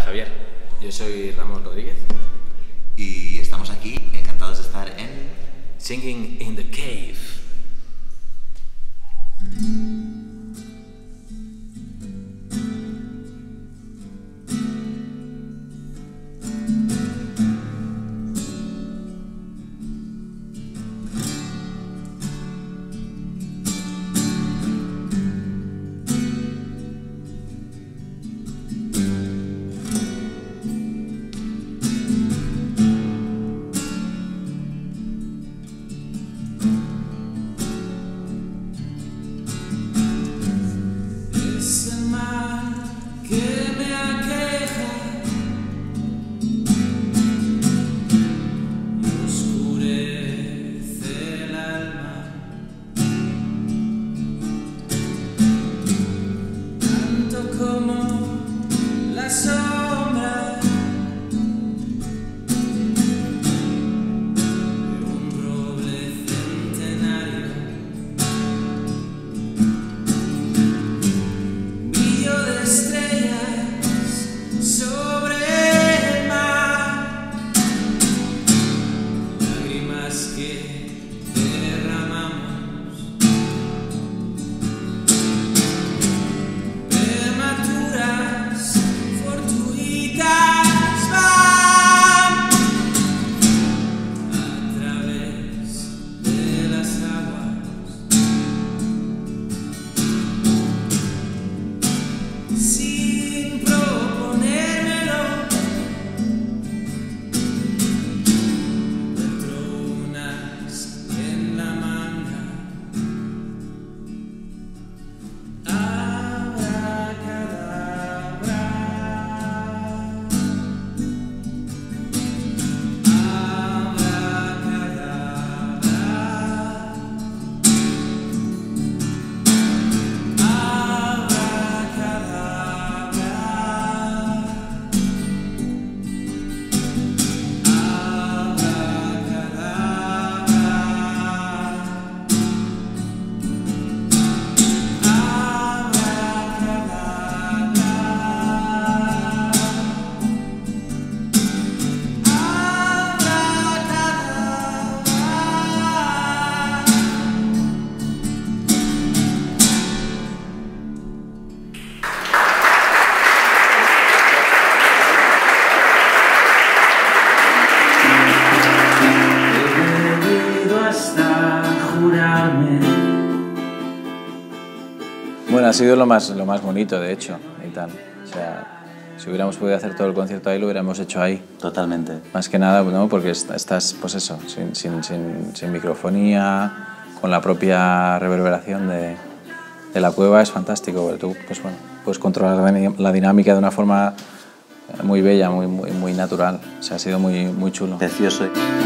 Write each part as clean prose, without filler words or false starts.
Javier. Yo soy Ramón Rodríguez. Y estamos aquí encantados de estar en Singing in the Cave. Bueno, ha sido lo más bonito, de hecho, y tal. O sea, si hubiéramos podido hacer todo el concierto ahí, lo hubiéramos hecho ahí. Totalmente. Más que nada, ¿no? Porque estás, pues eso, sin microfonía, con la propia reverberación de la cueva, es fantástico. Porque tú, pues bueno, puedes controlar la dinámica de una forma muy bella, muy natural. O sea, ha sido muy chulo. Precioso.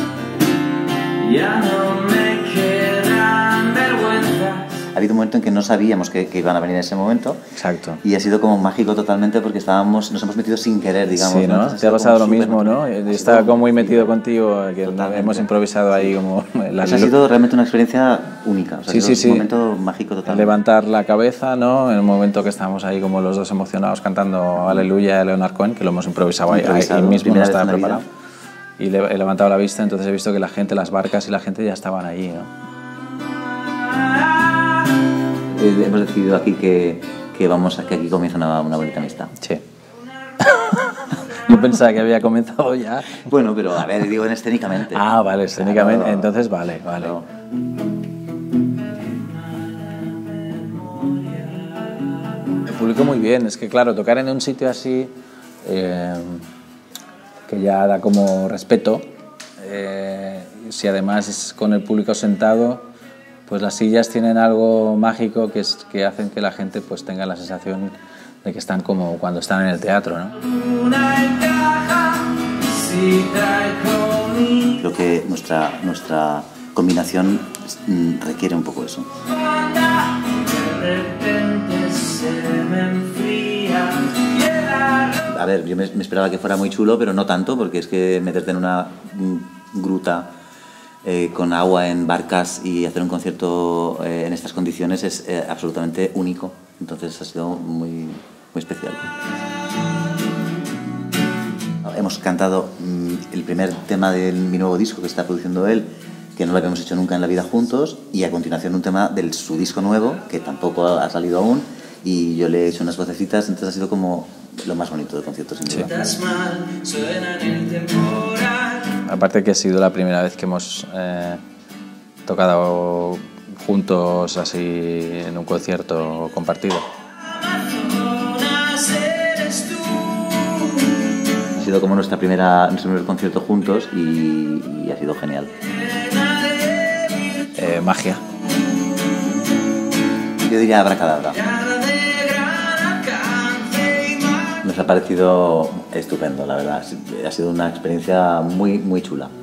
Ya no me quedan vergüenzas. Ha habido un momento en que no sabíamos que iban a venir en ese momento. Exacto. Y ha sido como mágico totalmente porque nos hemos metido sin querer, digamos. Sí, ¿no? Te ha pasado lo mismo, ¿no? Yo estaba como muy metido contigo, que totalmente. Hemos improvisado ahí como... Eso ha sido realmente una experiencia única. O sea, sí. Un momento mágico totalmente. Levantar la cabeza, ¿no? En un momento que estábamos ahí como los dos emocionados cantando Aleluya de Leonard Cohen, que lo hemos improvisado ahí mismo, no estaba preparado. Y he levantado la vista, entonces he visto que la gente, las barcas y la gente ya estaban allí, ¿no? Hemos decidido aquí que aquí comienza una bonita amistad. Sí. Yo pensaba que había comenzado ya. Bueno, pero a ver, digo escénicamente. Ah, vale, escénicamente. Claro. Entonces vale. Claro. El público muy bien. Es que claro, tocar en un sitio así que ya da como respeto, si además es con el público sentado, pues las sillas tienen algo mágico que hacen que la gente pues tenga la sensación de que están como cuando están en el teatro, ¿no? Creo que nuestra combinación requiere un poco eso. A ver, yo me esperaba que fuera muy chulo, pero no tanto, porque es que meterte en una gruta con agua en barcas y hacer un concierto en estas condiciones es absolutamente único. Entonces ha sido muy especial. hemos cantado el primer tema de mi nuevo disco que está produciendo él, que no lo habíamos hecho nunca en la vida juntos, y a continuación un tema de su disco nuevo, que tampoco ha salido aún, y yo le he hecho unas vocecitas, entonces ha sido como lo más bonito del concierto, sin duda. Aparte que ha sido la primera vez que hemos tocado juntos así en un concierto compartido. Ha sido como nuestro primer concierto juntos y ha sido genial. Magia. Yo diría abracadabra. Nos ha parecido estupendo, la verdad. Ha sido una experiencia muy, muy chula.